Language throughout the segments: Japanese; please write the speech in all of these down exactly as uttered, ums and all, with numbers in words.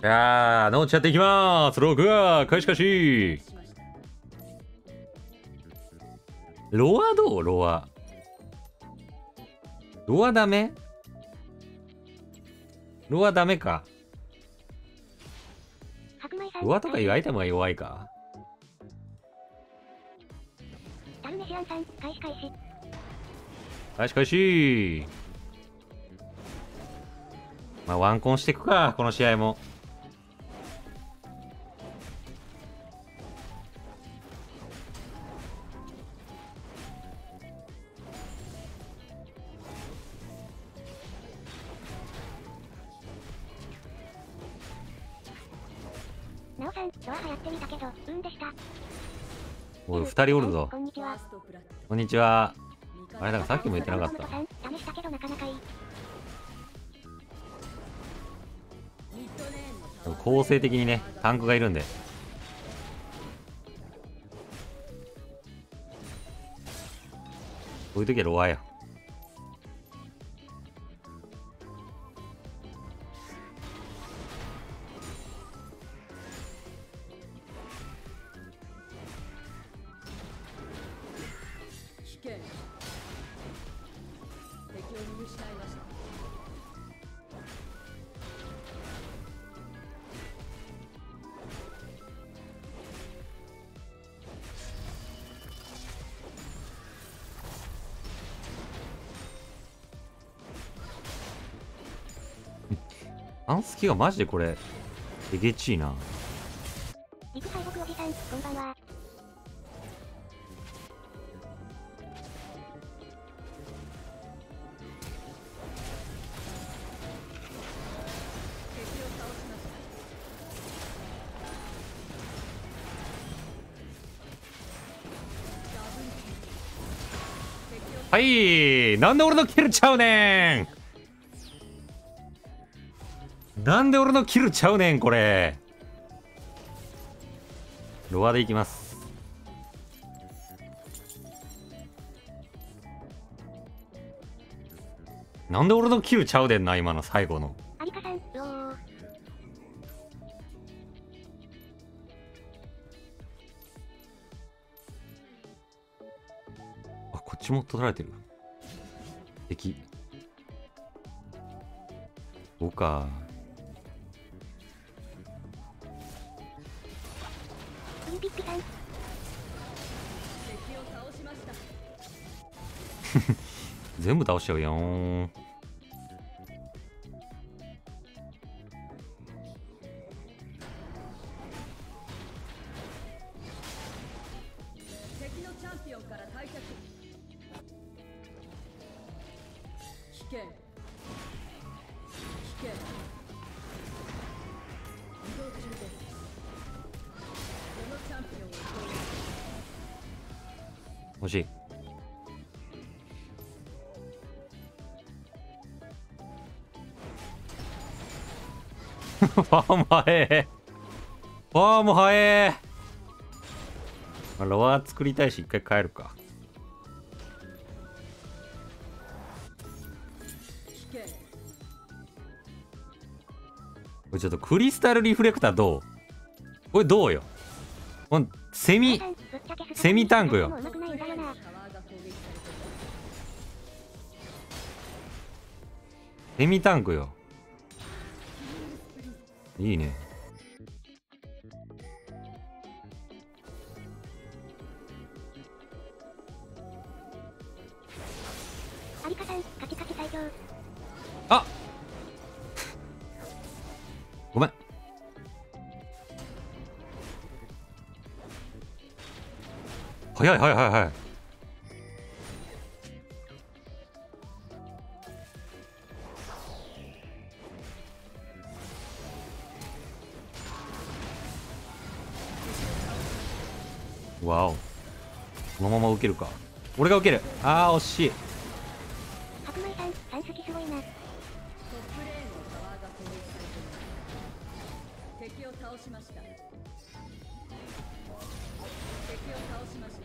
やー、ノーチやっていきまーす。録画開始開始。ロアどうロア。ロアダメロアダメか。ロアとかいうアイテムが弱いか。 タルメシアンさん、開始開始。 開始開始。まあ、ワンコンしていくか、この試合も。 なおさん、ドアハやってみたけど、うんでした。 おい、二人おるぞ。 こんにちは。 こんにちは。あれだからさっきも言ってなかった。 試したけどなかなかいい。 構成的にね、タンクがいるんで。こういう時はロアや。 敵を見失いました。 アンスキがマジでこれえげちいな。 陸最北おじさん、こんばんは。 はい、なんで俺のキルちゃうねん。なんで俺のキルちゃうねんこれ。ロアでいきます。なんで俺のキルちゃうでんな今の最後の。 アリカさん、うおー。 あ、こっちも取られてる。敵。そうか。 ウンピッピさん。 敵を倒しました。 全部倒しちゃうやん。 敵のチャンピオンから退却。危険。危険。移動中です。このチャンピオンを攻撃。 欲しい。ファーム早え。ファーム早え。まあ、ロア作りたいし一回帰るか。 危険。 これちょっとクリスタルリフレクターどう？これどうよ。このセミセミタンクよ。 タワーが攻撃されています。 セミタンクよ。いいね。 アリカさん、カチカチ最強。 あごめん。早い早い早い早い。わお。このまま受けるか。俺が受ける。あー惜しい。 白米さん、さん好きすごいな。 トップレーンのタワーが攻撃されています。敵を倒しました。敵を倒しました。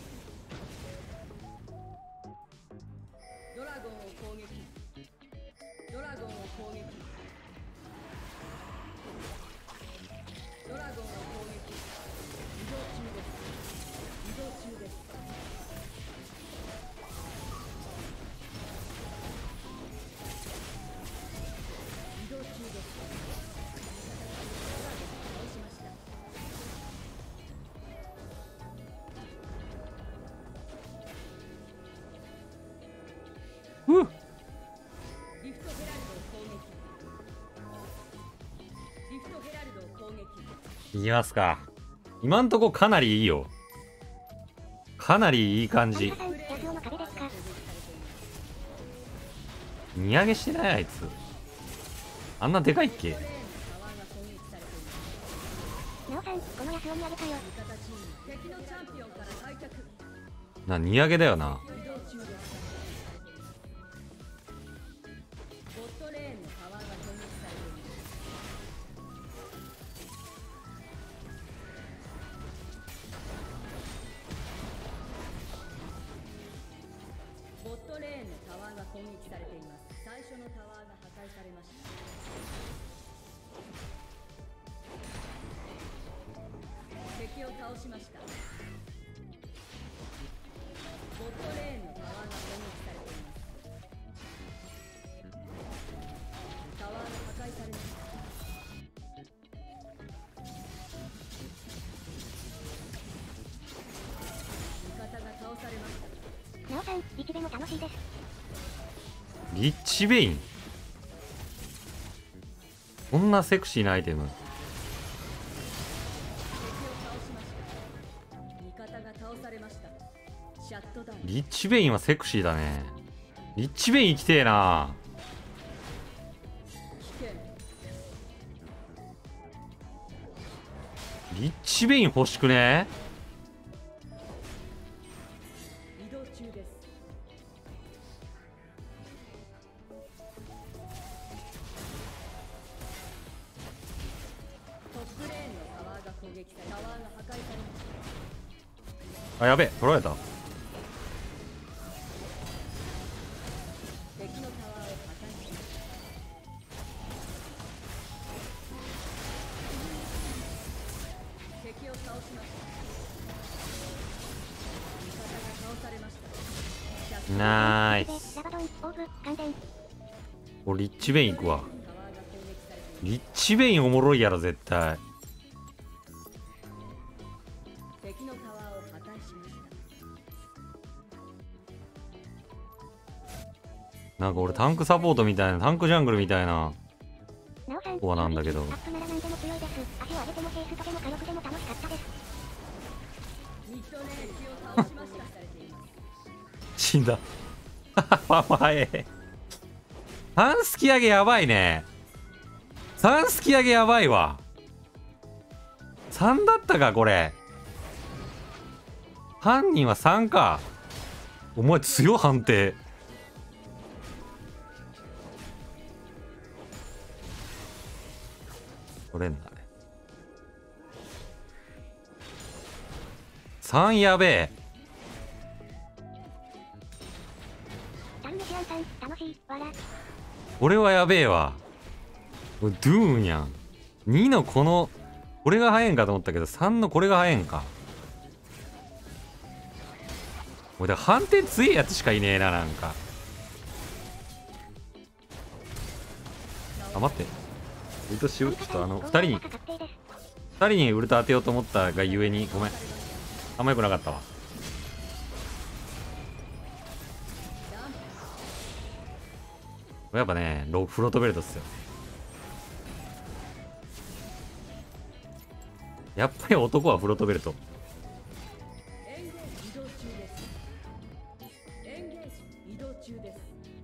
ドラゴンを攻撃。 ゴンを攻撃。ドラゴンを攻撃。移動中です。移動中です。移動中です。ドラゴンを倒しました。 ふう。 リフトヘラルドを攻撃。リフトヘラルドを攻撃。 いきますか。今んとこかなりいいよ。かなりいい感じ。 さん、ヤスオの壁ですか。 荷上げしてないあいつ。あんなでかいっけ。 レーンのタワーが攻撃されています。 ナオさん、このヤスオにあげたよ。 味方チーム敵のチャンピオンから退却。 な、荷上げだよな。 移動中です。ボットレーンのタワーが攻撃されています。ボットレーンのタワーが攻撃されています。最初のタワーが破壊されました。敵を倒しました。ボットレーンのタワーが攻撃されています。タワーが破壊されました。味方が倒されました。 ナオさん、リチベも楽しいです。 リッチベイン。こんなセクシーなアイテム。 敵を倒しました。味方が倒されました。シャットダウン。 リッチベインはセクシーだね。リッチベイン生きてえな。 危険。 リッチベイン欲しくね。 移動中です。トップレーンのタワーが攻撃され、タワーが破壊されました。 あ、やべえ、取られた。 敵のタワーを破壊しました。敵を倒しました。味方が倒されました。 ナイで、 ス。 ラバドン、オーブ、完全。 俺リッチベイン行くわ。 タワーが攻撃されています。 リッチベインおもろいやろ絶対。 敵のタワーを破壊しました。 なんか俺タンクサポートみたいな、タンクジャングルみたいなナオさん、 子なんだけどアップなら何でも強いです。足を上げてもフェイスとでも火力でも楽しかったです。 ミッドレーン敵を倒しました。されています。 死んだ。パパ早い。さんすき上げやばいね。さんすき上げやばいわ。さんだったかこれ。犯人はさんか。お前強判定。取れんだね。さんやべえ。 ダンメシアンさん、楽しい、わら。 これはやべえわ。これドゥーンやん。にのこのこれが早いんかと思ったけどさんのこれが早いんか。俺だから反転強いやつしかいねえな。なんかあ、待って、ウルトしよう。ちょっとあのふたりにふたりにウルト当てようと思ったがゆえにごめん、あんまよくなかったわ。やっぱねロフロートベルトっすよ。やっぱり男はフロートベルト。 エンゲージ移動中です。エンゲージ移動中です。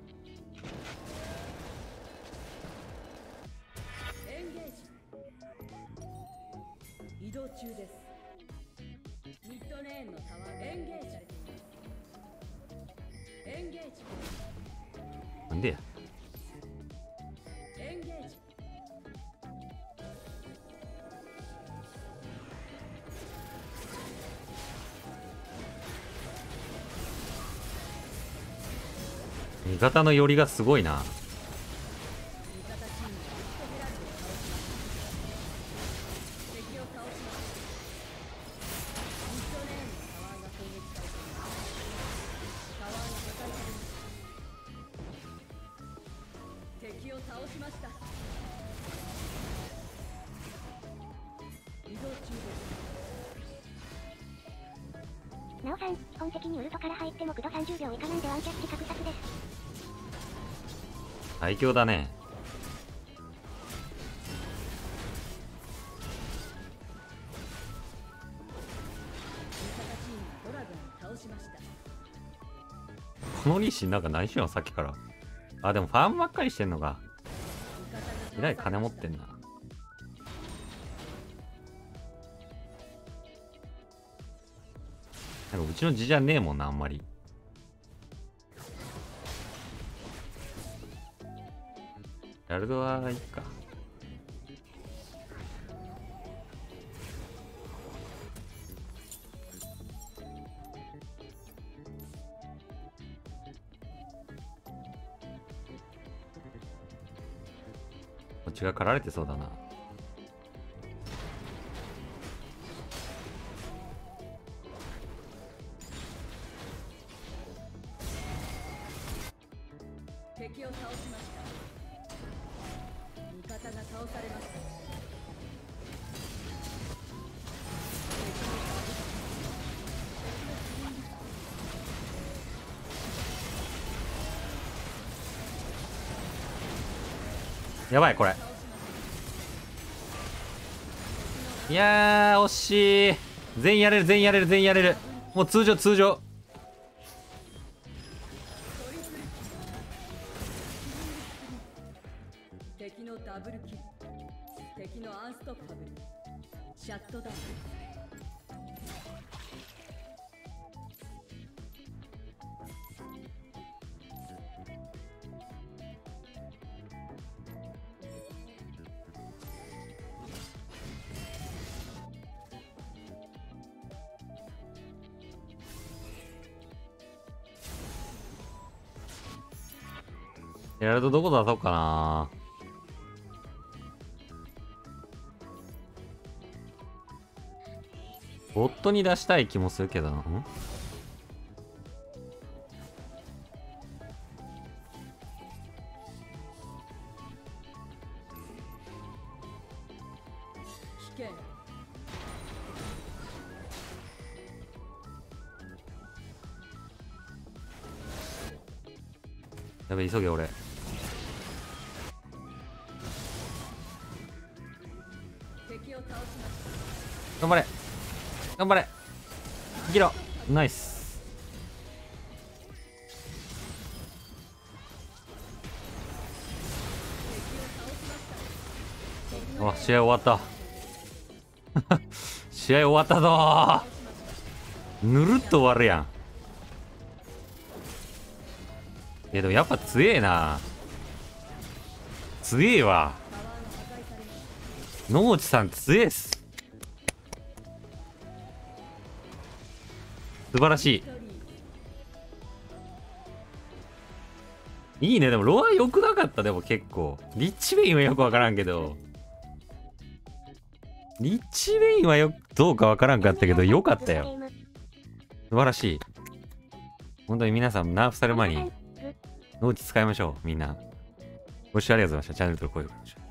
エンゲージ移動中です。ミッドレーンのタワーエンゲージされています。エンゲージなんでや。 エンゲージ味方の寄りがすごいな。 敵を倒しました。移動中です。 なおさん、本席にウルトから入ってもクドさんじゅうびょう以下なんでワンキャッチ確殺です。 最強だね。このリーシンなんか何しようさっきから。あ、でもファームばっかりしてんのか。えらい金持ってんな。なんかうちの字じゃねえもんな、あんまり。ヤルドはいいか。こっちが狩られてそうだな。 敵を倒しました。味方が倒されました。 やばいこれ。いやー惜しい。全員やれる全員やれる全員やれる。もう通常通常。 敵のダブルキル。敵のアンストッパブル。シャットダウン。 やるとどこ出そうかな。ボットに出したい気もするけどな。ん危険。 やべ急げ俺。 敵を倒しました。 頑張れ頑張れ生きろ。ナイス。あ、試合終わった試合終わったぞー。ぬるっと終わるやん。いやでもやっぱ強えな。強えわ。野内さん強えっす。素晴らしい。いいね。でもロア良くなかった。でも結構リッチベインはよくわからんけど、リッチベインはよどうかわからんかったけどよかったよ。素晴らしい。本当に皆さんナーフされる前に農地使いましょう。みんなご視聴ありがとうございました。チャンネル登録高評価お願いします。